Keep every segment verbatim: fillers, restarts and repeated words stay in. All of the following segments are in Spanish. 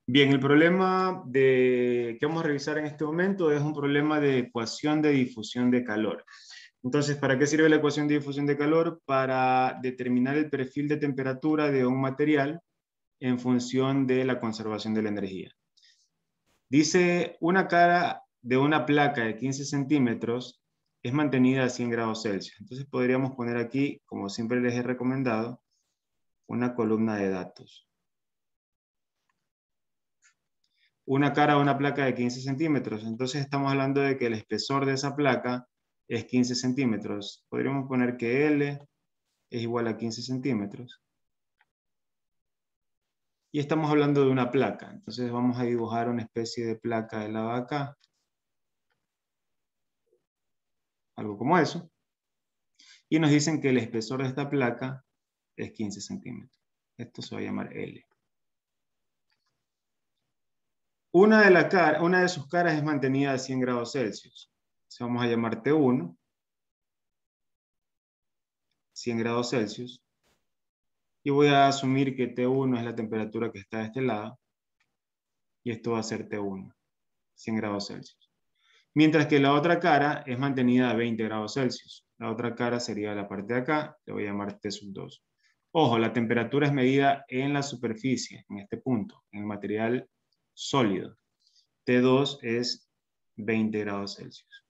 Bien, el problema de, que vamos a revisar en este momento es un problema de ecuación de difusión de calor. Entonces, ¿para qué sirve la ecuación de difusión de calor? Para determinar el perfil de temperatura de un material en función de la conservación de la energía. Dice, una cara de una placa de quince centímetros es mantenida a cien grados Celsius. Entonces podríamos poner aquí, como siempre les he recomendado, una columna de datos. Una cara de una placa de quince centímetros. Entonces estamos hablando de que el espesor de esa placa es quince centímetros. Podríamos poner que L es igual a quince centímetros. Y estamos hablando de una placa. Entonces vamos a dibujar una especie de placa de lado acá. Algo como eso. Y nos dicen que el espesor de esta placa es quince centímetros. Esto se va a llamar L. Una de, la cara, una de sus caras es mantenida a cien grados Celsius. Entonces vamos a llamar T uno. cien grados Celsius. Y voy a asumir que T uno es la temperatura que está de este lado. Y esto va a ser T uno. cien grados Celsius. Mientras que la otra cara es mantenida a veinte grados Celsius. La otra cara sería la parte de acá. Le voy a llamar T sub dos. Ojo, la temperatura es medida en la superficie, en este punto, en el material sólido. T dos es veinte grados Celsius.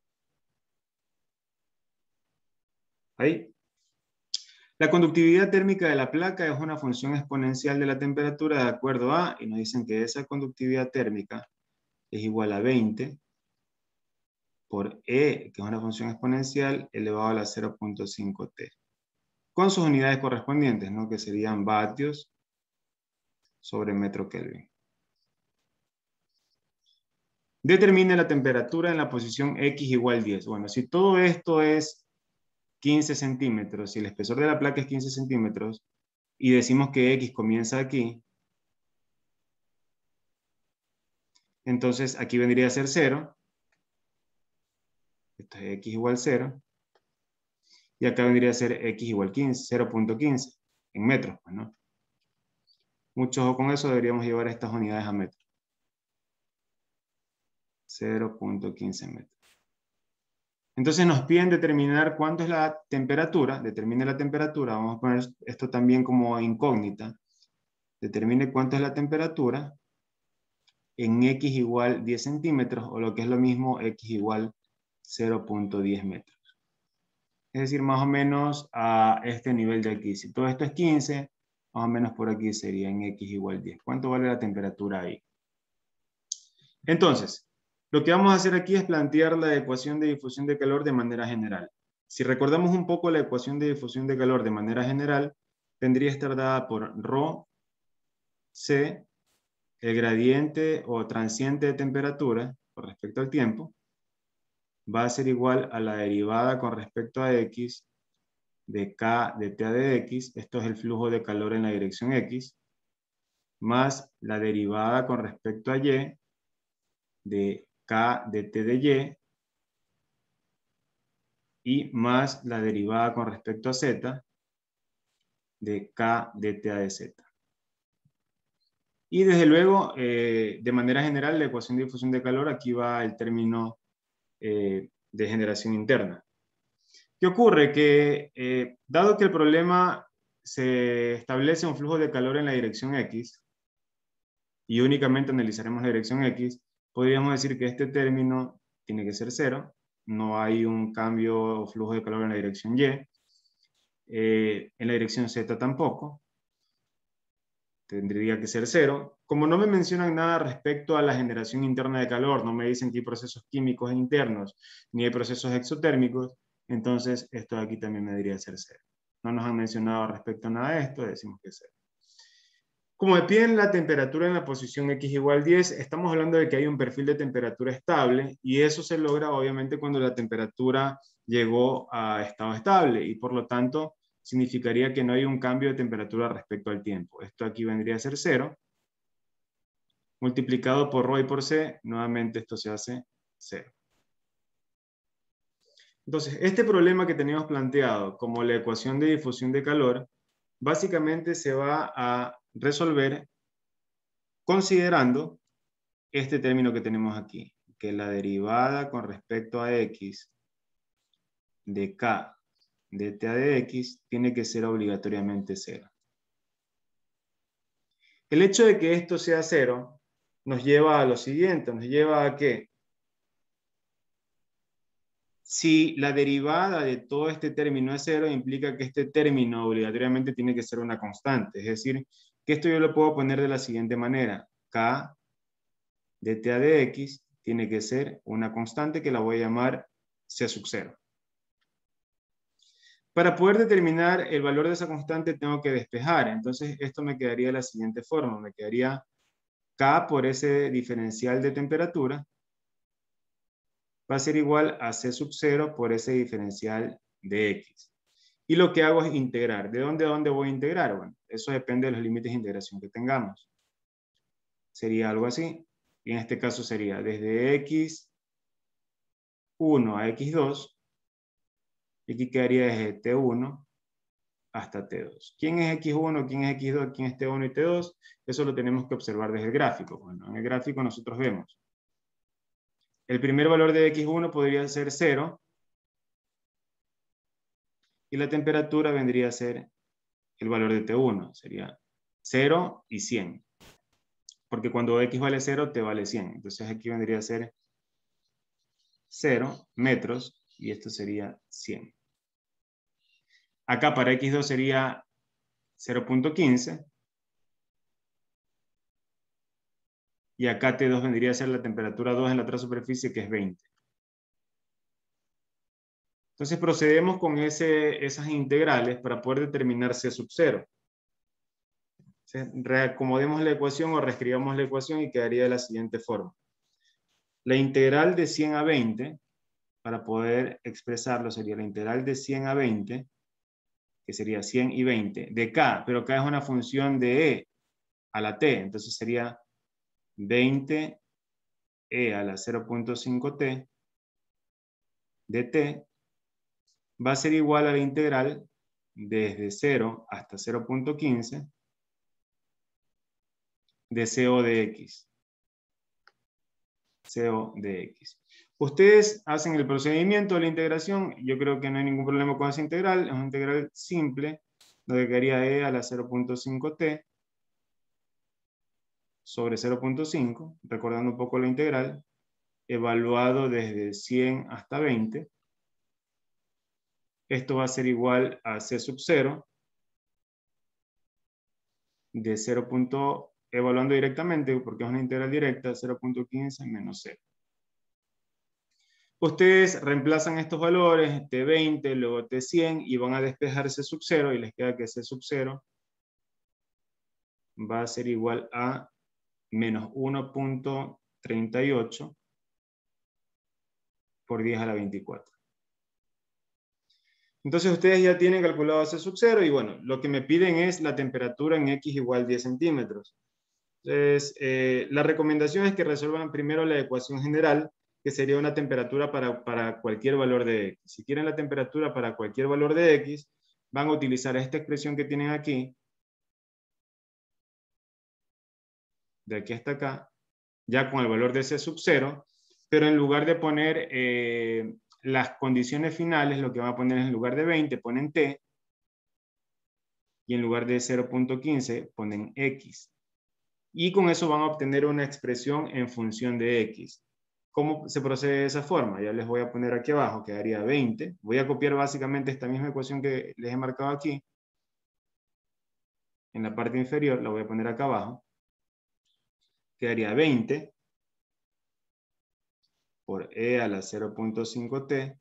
Ahí. La conductividad térmica de la placa es una función exponencial de la temperatura de acuerdo a, y nos dicen que esa conductividad térmica es igual a veinte por E, que es una función exponencial, elevado a la cero punto cinco T. Con sus unidades correspondientes, ¿no? Que serían vatios sobre metro Kelvin. Determine la temperatura en la posición X igual diez. Bueno, si todo esto es quince centímetros, si el espesor de la placa es quince centímetros, y decimos que X comienza aquí, entonces aquí vendría a ser cero. Esto es X igual cero. Y acá vendría a ser X igual quince, cero punto quince, en metros, pues, ¿no? Mucho ojo con eso, deberíamos llevar estas unidades a metros. cero punto quince metros. Entonces nos piden determinar cuánto es la temperatura. Determine la temperatura. Vamos a poner esto también como incógnita. Determine cuánto es la temperatura en X igual diez centímetros, o lo que es lo mismo, X igual cero punto diez metros. Es decir, más o menos a este nivel de aquí. Si todo esto es quince, más o menos por aquí sería en X igual diez. ¿Cuánto vale la temperatura ahí? Entonces, lo que vamos a hacer aquí es plantear la ecuación de difusión de calor de manera general. Si recordamos un poco la ecuación de difusión de calor de manera general, tendría que estar dada por ρ, C, el gradiente o transiente de temperatura con respecto al tiempo, va a ser igual a la derivada con respecto a X de K de T de X, esto es el flujo de calor en la dirección X, más la derivada con respecto a Y de K de T de Y, y más la derivada con respecto a Z de K de T de Z. Y desde luego, eh, de manera general, la ecuación de difusión de calor, aquí va el término eh, de generación interna. ¿Qué ocurre? Que eh, dado que el problema se establece un flujo de calor en la dirección X, y únicamente analizaremos la dirección X, podríamos decir que este término tiene que ser cero, no hay un cambio o flujo de calor en la dirección Y, eh, en la dirección Z tampoco, tendría que ser cero. Como no me mencionan nada respecto a la generación interna de calor, no me dicen que hay procesos químicos internos, ni hay procesos exotérmicos, entonces esto de aquí también me debería ser cero. No nos han mencionado respecto a nada de esto, decimos que es cero. Como me piden la temperatura en la posición X igual diez, estamos hablando de que hay un perfil de temperatura estable, y eso se logra obviamente cuando la temperatura llegó a estado estable, y por lo tanto significaría que no hay un cambio de temperatura respecto al tiempo. Esto aquí vendría a ser cero. Multiplicado por ρ y por C, nuevamente esto se hace cero. Entonces, este problema que teníamos planteado como la ecuación de difusión de calor, básicamente se va a resolver considerando este término que tenemos aquí, que la derivada con respecto a x de k de t a de x tiene que ser obligatoriamente cero. El hecho de que esto sea cero nos lleva a lo siguiente, nos lleva a que si la derivada de todo este término es cero, implica que este término obligatoriamente tiene que ser una constante. Es decir, que esto yo lo puedo poner de la siguiente manera. K de t a de x tiene que ser una constante que la voy a llamar c sub cero. Para poder determinar el valor de esa constante tengo que despejar. Entonces esto me quedaría de la siguiente forma. Me quedaría K por ese diferencial de temperatura va a ser igual a C sub cero por ese diferencial de X. Y lo que hago es integrar. ¿De dónde a dónde voy a integrar? Bueno, eso depende de los límites de integración que tengamos. Sería algo así. Y en este caso sería desde X uno a X dos. Y aquí quedaría desde T uno hasta T dos. ¿Quién es X uno? ¿Quién es X dos? ¿Quién es T uno y T dos? Eso lo tenemos que observar desde el gráfico. Bueno, en el gráfico nosotros vemos. El primer valor de X uno podría ser cero. Y la temperatura vendría a ser el valor de T uno. Sería cero y cien. Porque cuando X vale cero, T vale cien. Entonces aquí vendría a ser cero metros y esto sería cien. Acá para X dos sería cero punto quince. Y acá T dos vendría a ser la temperatura dos en la otra superficie, que es veinte. Entonces procedemos con ese, esas integrales para poder determinar C sub cero. Reacomodemos la ecuación o reescribamos la ecuación y quedaría de la siguiente forma. La integral de cien a veinte, para poder expresarlo, sería la integral de cien a veinte, que sería cien y veinte, de K, pero K es una función de E a la T, entonces sería veinte E a la cero punto cinco T de T, va a ser igual a la integral desde cero hasta cero punto quince de C O de X. C O de X. Ustedes hacen el procedimiento de la integración, yo creo que no hay ningún problema con esa integral, es una integral simple, donde quedaría E a la cero punto cinco T sobre cero punto cinco, recordando un poco la integral, evaluado desde cien hasta veinte. Esto va a ser igual a C sub cero de cero. Evaluando directamente, porque es una integral directa, cero punto quince menos cero. Ustedes reemplazan estos valores, T veinte, luego T cien, y van a despejar C sub cero, y les queda que C sub cero va a ser igual a menos uno punto treinta y ocho por diez a la veinticuatro. Entonces ustedes ya tienen calculado C sub cero, y bueno, lo que me piden es la temperatura en X igual diez centímetros. Entonces, eh, la recomendación es que resuelvan primero la ecuación general, que sería una temperatura para, para cualquier valor de X. Si quieren la temperatura para cualquier valor de X, van a utilizar esta expresión que tienen aquí, de aquí hasta acá, ya con el valor de C sub cero, pero en lugar de poner eh, las condiciones finales, lo que van a poner es en lugar de veinte, ponen T, y en lugar de cero punto quince, ponen X. Y con eso van a obtener una expresión en función de X. ¿Cómo se procede de esa forma? Ya les voy a poner aquí abajo, quedaría veinte. Voy a copiar básicamente esta misma ecuación que les he marcado aquí. En la parte inferior la voy a poner acá abajo. Quedaría veinte por E a la cero punto cinco T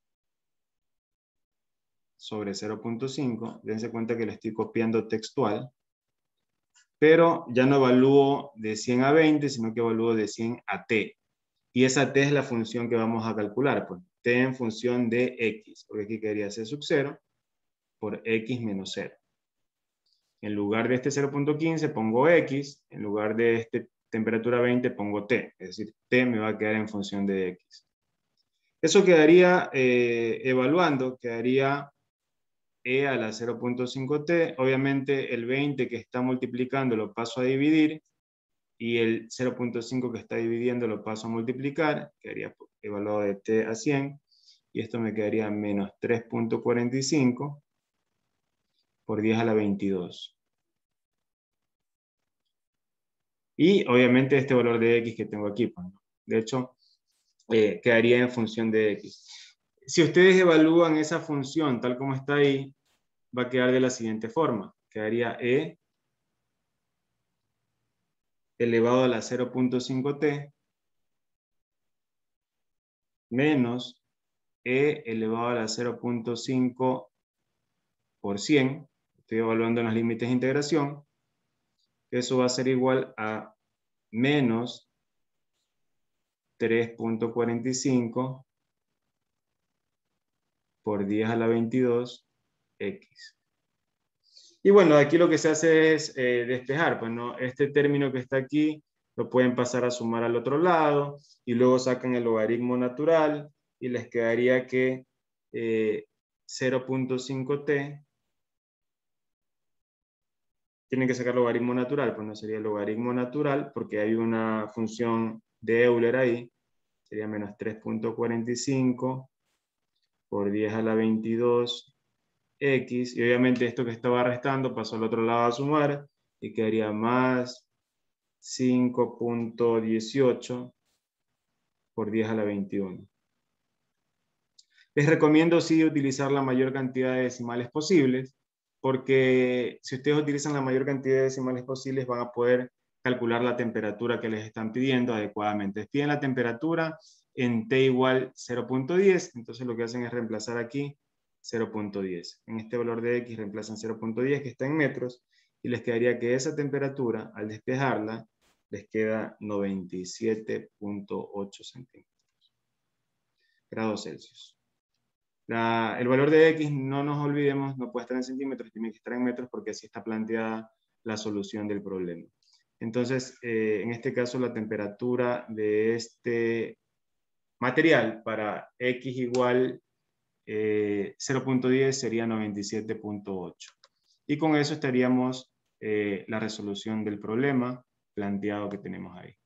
sobre cero punto cinco. Dense cuenta que le estoy copiando textual. Pero ya no evalúo de cien a veinte, sino que evalúo de cien a T. Y esa T es la función que vamos a calcular, pues T en función de X, porque aquí quedaría C sub cero por X menos cero. En lugar de este cero punto quince pongo X, en lugar de este temperatura veinte pongo T, es decir, T me va a quedar en función de X. Eso quedaría eh, evaluando, quedaría E a la cero punto cinco T, obviamente el veinte que está multiplicando lo paso a dividir, y el cero punto cinco que está dividiendo lo paso a multiplicar, quedaría evaluado de t a cien, y esto me quedaría menos tres punto cuarenta y cinco por diez a la veintidós. Y obviamente este valor de x que tengo aquí, pues, ¿no? De hecho, eh, quedaría en función de x. Si ustedes evalúan esa función tal como está ahí, va a quedar de la siguiente forma. Quedaría e elevado a la cero punto cinco t menos e elevado a la cero punto cinco por cien. Estoy evaluando en los límites de integración. Eso va a ser igual a menos tres punto cuarenta y cinco por diez a la veintidós x. Y bueno, aquí lo que se hace es eh, despejar, pues, ¿no? Este término que está aquí lo pueden pasar a sumar al otro lado y luego sacan el logaritmo natural y les quedaría que eh, cero punto cinco t tienen que sacar logaritmo natural, pues no sería el logaritmo natural porque hay una función de Euler ahí, sería menos tres punto cuarenta y cinco por diez a la veintidós x, y obviamente esto que estaba restando pasó al otro lado a sumar y quedaría más cinco punto dieciocho por diez a la veintiuno. Les recomiendo sí utilizar la mayor cantidad de decimales posibles, porque si ustedes utilizan la mayor cantidad de decimales posibles van a poder calcular la temperatura que les están pidiendo adecuadamente. Les piden la temperatura en T igual cero punto diez, entonces lo que hacen es reemplazar aquí cero punto diez. En este valor de X reemplazan cero punto diez que está en metros y les quedaría que esa temperatura, al despejarla, les queda noventa y siete punto ocho centímetros. Grados Celsius. La, el valor de X, no nos olvidemos, no puede estar en centímetros, tiene que estar en metros porque así está planteada la solución del problema. Entonces, eh, en este caso, la temperatura de este material para X igual eh, cero punto diez sería noventa y siete punto ocho. Y con eso estaríamos eh, la resolución del problema planteado que tenemos ahí.